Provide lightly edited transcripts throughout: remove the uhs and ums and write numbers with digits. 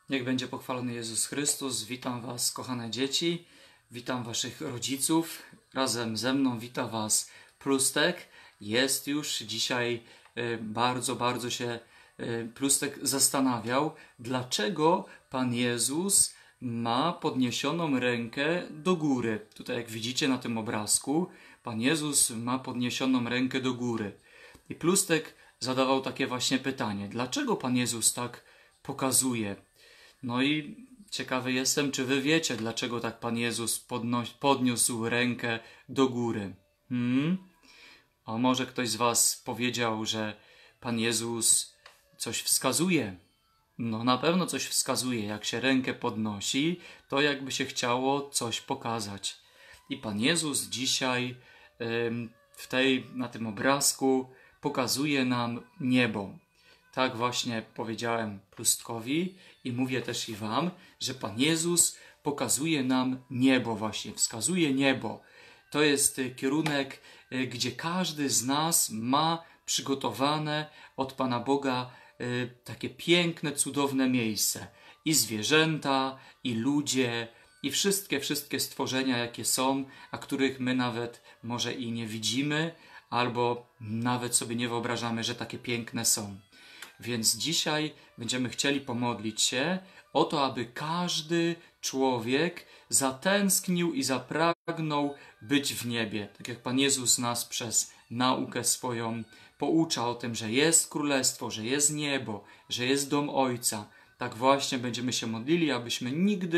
Niech będzie pochwalony Jezus Chrystus. Witam Was, kochane dzieci. Witam Waszych rodziców. Razem ze mną wita Was Plustek. Jest już dzisiaj bardzo się Plustek zastanawiał, dlaczego Pan Jezus ma podniesioną rękę do góry. Tutaj, jak widzicie na tym obrazku, Pan Jezus ma podniesioną rękę do góry. I Plustek zadawał takie właśnie pytanie: dlaczego Pan Jezus tak pokazuje? No i ciekawy jestem, czy wy wiecie, dlaczego tak Pan Jezus podniósł rękę do góry. A może ktoś z was powiedział, że Pan Jezus coś wskazuje? No na pewno coś wskazuje. Jak się rękę podnosi, to jakby się chciało coś pokazać. I Pan Jezus dzisiaj na tym obrazku pokazuje nam niebo. Tak właśnie powiedziałem Plustkowi i mówię też i wam, że Pan Jezus pokazuje nam niebo właśnie, wskazuje niebo. To jest kierunek, gdzie każdy z nas ma przygotowane od Pana Boga takie piękne, cudowne miejsce. I zwierzęta, i ludzie, i wszystkie stworzenia, jakie są, a których my nawet może i nie widzimy, albo nawet sobie nie wyobrażamy, że takie piękne są. Więc dzisiaj będziemy chcieli pomodlić się o to, aby każdy człowiek zatęsknił i zapragnął być w niebie. Tak jak Pan Jezus nas przez naukę swoją poucza o tym, że jest królestwo, że jest niebo, że jest dom Ojca. Tak właśnie będziemy się modlili, abyśmy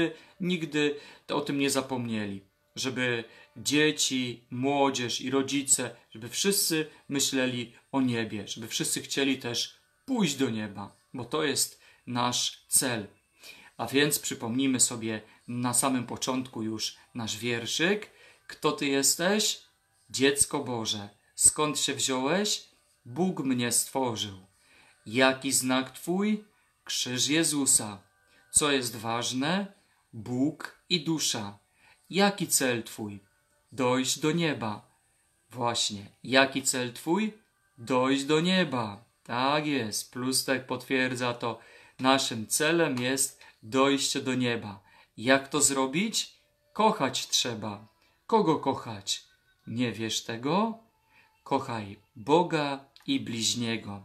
nigdy o tym nie zapomnieli. Żeby dzieci, młodzież i rodzice, żeby wszyscy myśleli o niebie, żeby wszyscy chcieli też pójść do nieba, bo to jest nasz cel. A więc przypomnijmy sobie na samym początku już nasz wierszyk. Kto Ty jesteś? Dziecko Boże. Skąd się wziąłeś? Bóg mnie stworzył. Jaki znak Twój? Krzyż Jezusa. Co jest ważne? Bóg i dusza. Jaki cel Twój? Dojść do nieba. Właśnie. Jaki cel Twój? Dojść do nieba. Tak jest. Plustek potwierdza to. Naszym celem jest dojście do nieba. Jak to zrobić? Kochać trzeba. Kogo kochać? Nie wiesz tego? Kochaj Boga i bliźniego.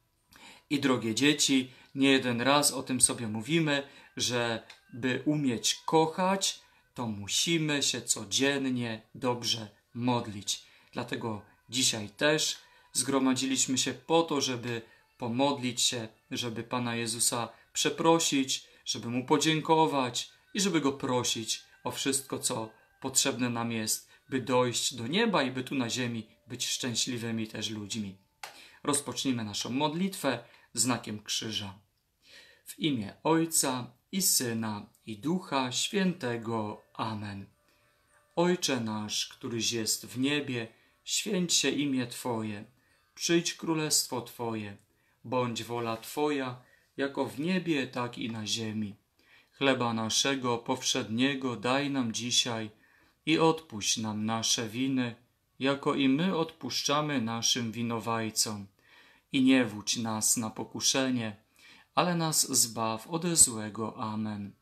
I drogie dzieci, nie jeden raz o tym sobie mówimy, że by umieć kochać, to musimy się codziennie dobrze modlić. Dlatego dzisiaj też zgromadziliśmy się po to, żeby pomodlić się, żeby Pana Jezusa przeprosić, żeby Mu podziękować i żeby Go prosić o wszystko, co potrzebne nam jest, by dojść do nieba i by tu na ziemi być szczęśliwymi też ludźmi. Rozpocznijmy naszą modlitwę znakiem krzyża. W imię Ojca i Syna i Ducha Świętego. Amen. Ojcze nasz, któryś jest w niebie, święć się imię Twoje. Przyjdź królestwo Twoje. Bądź wola Twoja, jako w niebie, tak i na ziemi. Chleba naszego powszedniego daj nam dzisiaj i odpuść nam nasze winy, jako i my odpuszczamy naszym winowajcom. I nie wódź nas na pokuszenie, ale nas zbaw ode złego. Amen.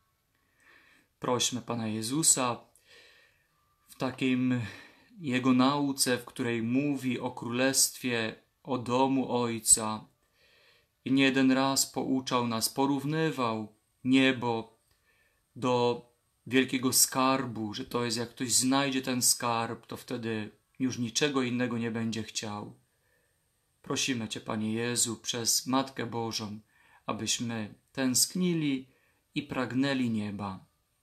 Prośmy Pana Jezusa w takim Jego nauce, w której mówi o królestwie, o domu Ojca. I nie jeden raz pouczał nas, porównywał niebo do wielkiego skarbu, że to jest, jak ktoś znajdzie ten skarb, to wtedy już niczego innego nie będzie chciał. Prosimy Cię, Panie Jezu, przez Matkę Bożą, abyśmy tęsknili i pragnęli nieba.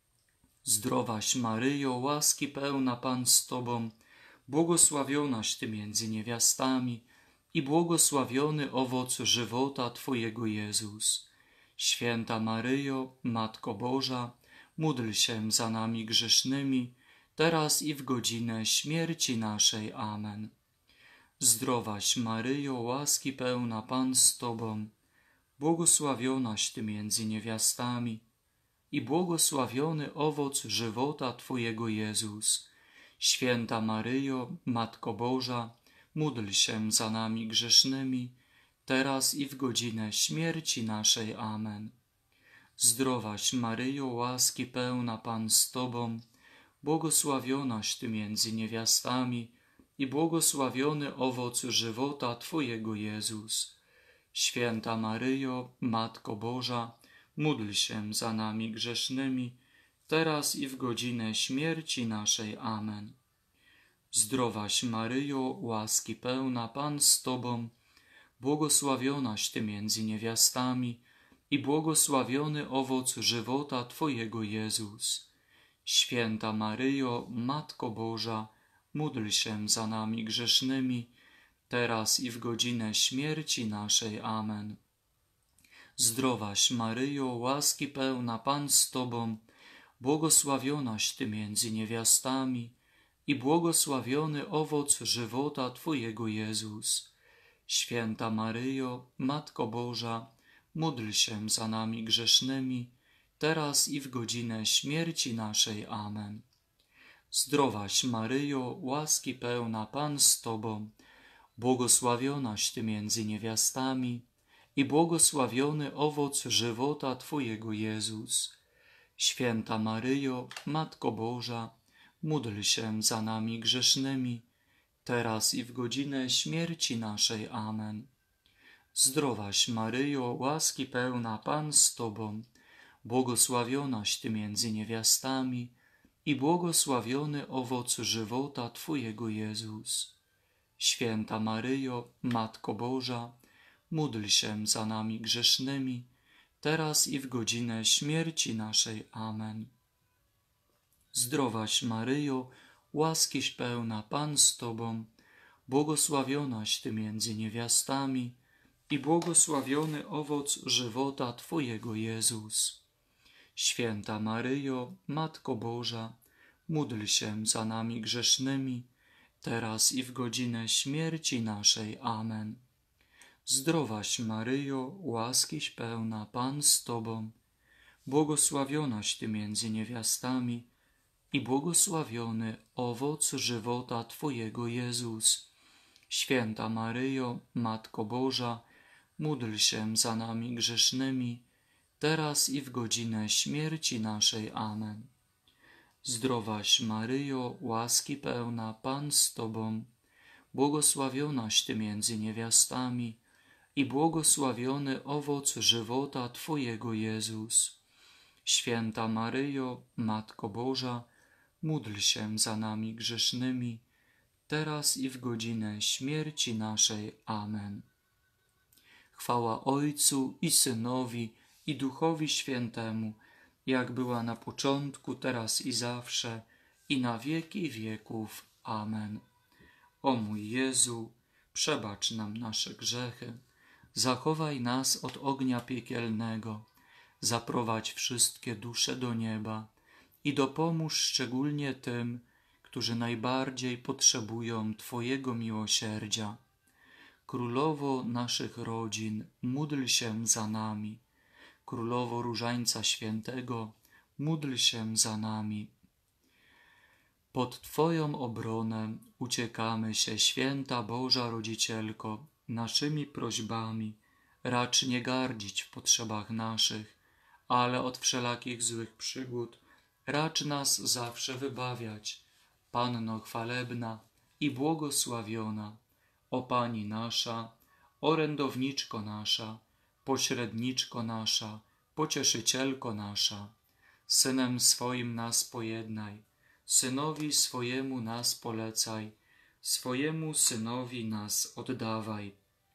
Zdrowaś Maryjo, łaski pełna Pan z Tobą, błogosławionaś Ty między niewiastami i błogosławiony owoc żywota Twojego Jezus. Święta Maryjo, Matko Boża, módl się za nami grzesznymi, teraz i w godzinę śmierci naszej. Amen. Zdrowaś Maryjo, łaski pełna Pan z Tobą, błogosławionaś Ty między niewiastami i błogosławiony owoc żywota Twojego Jezus. Święta Maryjo, Matko Boża, módl się za nami grzesznymi, teraz i w godzinę śmierci naszej. Amen. Zdrowaś Maryjo, łaski pełna Pan z Tobą, błogosławionaś Ty między niewiastami i błogosławiony owoc żywota Twojego Jezus. Święta Maryjo, Matko Boża, módl się za nami grzesznymi, teraz i w godzinę śmierci naszej. Amen. Zdrowaś Maryjo, łaski pełna Pan z Tobą, błogosławionaś Ty między niewiastami i błogosławiony owoc żywota Twojego Jezus. Święta Maryjo, Matko Boża, módl się za nami grzesznymi, teraz i w godzinę śmierci naszej. Amen. Zdrowaś Maryjo, łaski pełna Pan z Tobą, błogosławionaś Ty między niewiastami i błogosławiony owoc żywota Twojego Jezus. Święta Maryjo, Matko Boża, módl się za nami grzesznymi, teraz i w godzinę śmierci naszej. Amen. Zdrowaś Maryjo, łaski pełna Pan z Tobą, błogosławionaś Ty między niewiastami i błogosławiony owoc żywota Twojego Jezus. Święta Maryjo, Matko Boża, módl się za nami grzesznymi, teraz i w godzinę śmierci naszej. Amen. Zdrowaś Maryjo, łaski pełna Pan z Tobą, błogosławionaś Ty między niewiastami i błogosławiony owoc żywota Twojego Jezus. Święta Maryjo, Matko Boża, módl się za nami grzesznymi, teraz i w godzinę śmierci naszej. Amen. Zdrowaś Maryjo, łaskiś pełna Pan z Tobą, błogosławionaś Ty między niewiastami i błogosławiony owoc żywota Twojego Jezus. Święta Maryjo, Matko Boża, módl się za nami grzesznymi, teraz i w godzinę śmierci naszej. Amen. Zdrowaś Maryjo, łaskiś pełna Pan z Tobą, błogosławionaś Ty między niewiastami i błogosławiony owoc żywota Twojego Jezus. Święta Maryjo, Matko Boża, módl się za nami grzesznymi, teraz i w godzinę śmierci naszej. Amen. Zdrowaś Maryjo, łaski pełna Pan z Tobą, błogosławionaś Ty między niewiastami i błogosławiony owoc żywota Twojego Jezus. Święta Maryjo, Matko Boża, módl się za nami grzesznymi, teraz i w godzinę śmierci naszej. Amen. Chwała Ojcu i Synowi i Duchowi Świętemu, jak była na początku, teraz i zawsze, i na wieki wieków. Amen. O mój Jezu, przebacz nam nasze grzechy, zachowaj nas od ognia piekielnego, zaprowadź wszystkie dusze do nieba i dopomóż szczególnie tym, którzy najbardziej potrzebują Twojego miłosierdzia. Królowo naszych rodzin, módl się za nami. Królowo Różańca Świętego, módl się za nami. Pod Twoją obronę uciekamy się, Święta Boża Rodzicielko, naszymi prośbami. Racz nie gardzić w potrzebach naszych, ale od wszelakich złych przygód racz nas zawsze wybawiać. Panno chwalebna i błogosławiona, o Pani nasza, orędowniczko nasza, pośredniczko nasza, pocieszycielko nasza, Synem swoim nas pojednaj, Synowi swojemu nas polecaj, swojemu Synowi nas oddawaj.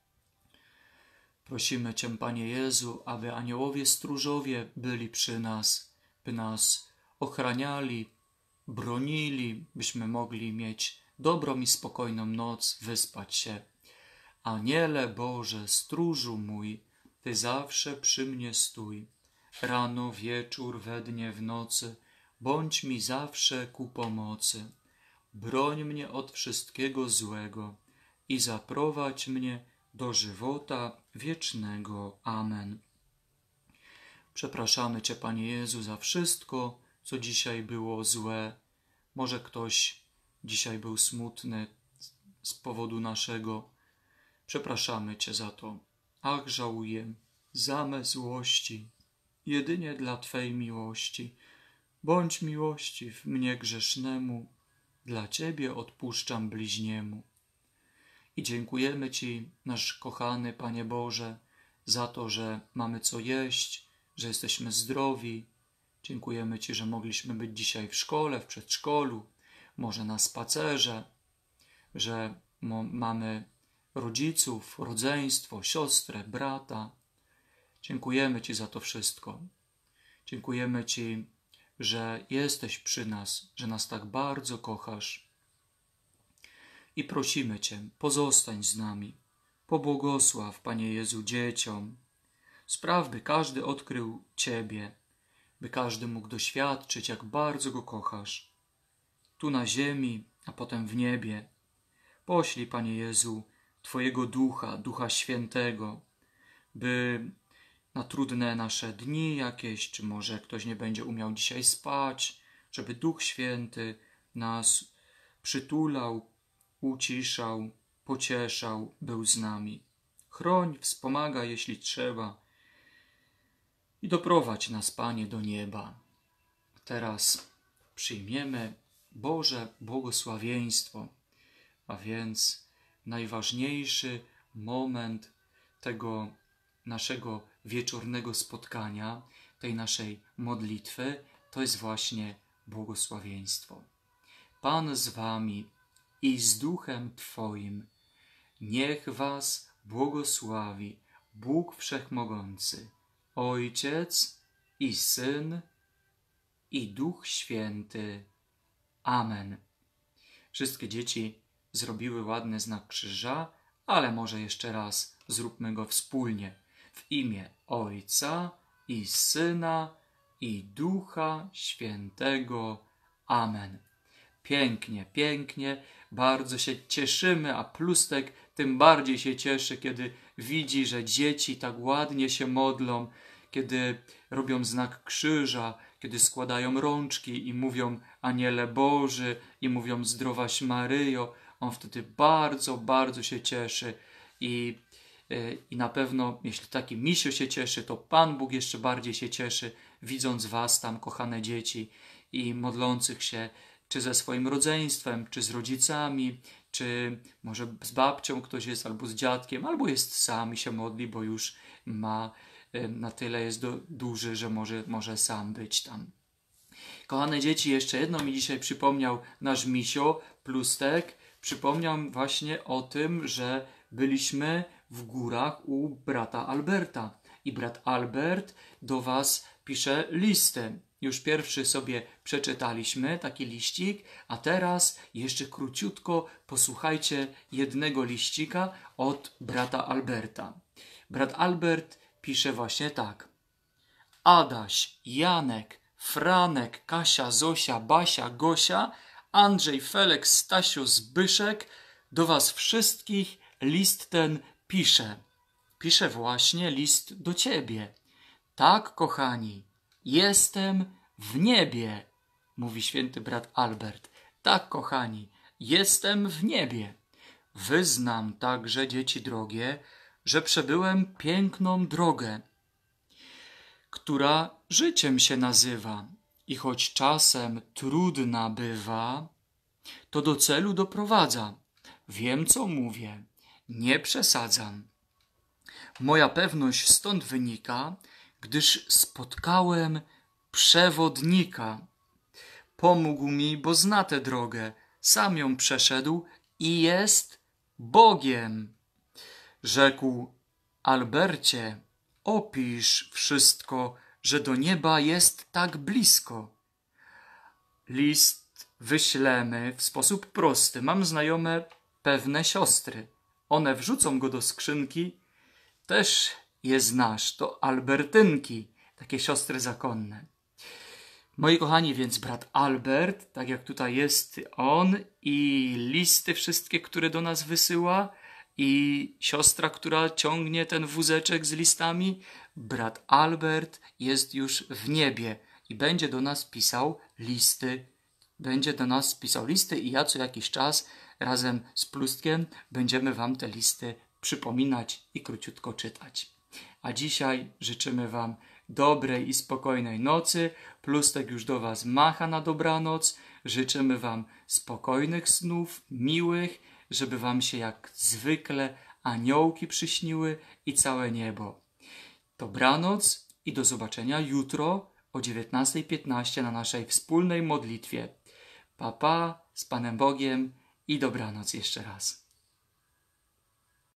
Prosimy Cię, Panie Jezu, aby aniołowie stróżowie byli przy nas, by nas ochraniali, bronili, byśmy mogli mieć dobrą i spokojną noc, wyspać się. Aniele Boże, stróżu mój, Ty zawsze przy mnie stój. Rano, wieczór, we dnie, w nocy, bądź mi zawsze ku pomocy. Broń mnie od wszystkiego złego i zaprowadź mnie do żywota wiecznego. Amen. Przepraszamy Cię, Panie Jezu, za wszystko, co dzisiaj było złe. Może ktoś dzisiaj był smutny z powodu naszego. Przepraszamy Cię za to. Ach, żałuję, za me złości. jedynie dla Twej miłości. Bądź miłościw mnie grzesznemu, dla Ciebie odpuszczam bliźniemu. I dziękujemy Ci, nasz kochany Panie Boże, za to, że mamy co jeść, że jesteśmy zdrowi. Dziękujemy Ci, że mogliśmy być dzisiaj w szkole, w przedszkolu, może na spacerze, że mamy rodziców, rodzeństwo, siostrę, brata. Dziękujemy Ci za to wszystko. Dziękujemy Ci, że jesteś przy nas, że nas tak bardzo kochasz. I prosimy Cię, pozostań z nami. Pobłogosław, Panie Jezu, dzieciom. Spraw, by każdy odkrył Ciebie, by każdy mógł doświadczyć, jak bardzo Go kochasz. Tu na ziemi, a potem w niebie. Poślij, Panie Jezu, Twojego Ducha, Ducha Świętego, by na trudne nasze dni jakieś, czy może ktoś nie będzie umiał dzisiaj spać, żeby Duch Święty nas przytulał, uciszał, pocieszał, był z nami. Chroń, wspomaga, jeśli trzeba, i doprowadź nas, Panie, do nieba. Teraz przyjmiemy Boże błogosławieństwo, a więc najważniejszy moment tego naszego wieczornego spotkania, tej naszej modlitwy, to jest właśnie błogosławieństwo. Pan z wami i z duchem Twoim. Niech was błogosławi Bóg Wszechmogący, Ojciec i Syn i Duch Święty. Amen. Wszystkie dzieci zrobiły ładny znak krzyża, ale może jeszcze raz zróbmy go wspólnie. W imię Ojca i Syna i Ducha Świętego. Amen. Pięknie, pięknie, bardzo się cieszymy, a Plustek tym bardziej się cieszy, kiedy widzi, że dzieci tak ładnie się modlą, kiedy robią znak krzyża, kiedy składają rączki i mówią Aniele Boży i mówią Zdrowaś Maryjo. On wtedy bardzo, bardzo się cieszy i na pewno, jeśli taki misiu się cieszy, to Pan Bóg jeszcze bardziej się cieszy, widząc was tam, kochane dzieci, i modlących się, czy ze swoim rodzeństwem, czy z rodzicami, czy może z babcią ktoś jest, albo z dziadkiem, albo jest sam i się modli, bo już ma, na tyle jest duży, że może sam być tam. Kochane dzieci, jeszcze jedno mi dzisiaj przypomniał nasz misio, Plustek. Przypomniał właśnie o tym, że byliśmy w górach u brata Alberta. I brat Albert do was pisze listy. Już pierwszy sobie przeczytaliśmy, taki liścik, a teraz jeszcze króciutko posłuchajcie jednego liścika od brata Alberta. Brat Albert pisze właśnie tak. Adaś, Janek, Franek, Kasia, Zosia, Basia, Gosia, Andrzej, Felek, Stasiu, Zbyszek, do was wszystkich list ten pisze. Pisze właśnie list do ciebie. Tak, kochani, jestem w niebie, mówi święty brat Albert. Tak, kochani, jestem w niebie. Wyznam także, dzieci drogie, że przebyłem piękną drogę, która życiem się nazywa i choć czasem trudna bywa, to do celu doprowadza. Wiem, co mówię, nie przesadzam. Moja pewność stąd wynika, gdyż spotkałem przewodnika. Pomógł mi, bo zna tę drogę, sam ją przeszedł i jest Bogiem. Rzekł: Albercie, opisz wszystko, że do nieba jest tak blisko. List wyślemy w sposób prosty. Mam znajome pewne siostry. One wrzucą go do skrzynki. Też je znasz, to Albertynki, takie siostry zakonne. Moi kochani, więc brat Albert, tak jak tutaj jest on i listy wszystkie, które do nas wysyła, i siostra, która ciągnie ten wózeczek z listami, brat Albert jest już w niebie i będzie do nas pisał listy. Będzie do nas pisał listy i ja co jakiś czas razem z Plustkiem będziemy wam te listy przypominać i króciutko czytać. A dzisiaj życzymy wam dobrej i spokojnej nocy. Plustek już do Was macha na dobranoc. Życzymy Wam spokojnych snów, miłych, żeby Wam się jak zwykle aniołki przyśniły i całe niebo. Dobranoc i do zobaczenia jutro o 19:15 na naszej wspólnej modlitwie. Pa, pa, z Panem Bogiem i dobranoc jeszcze raz.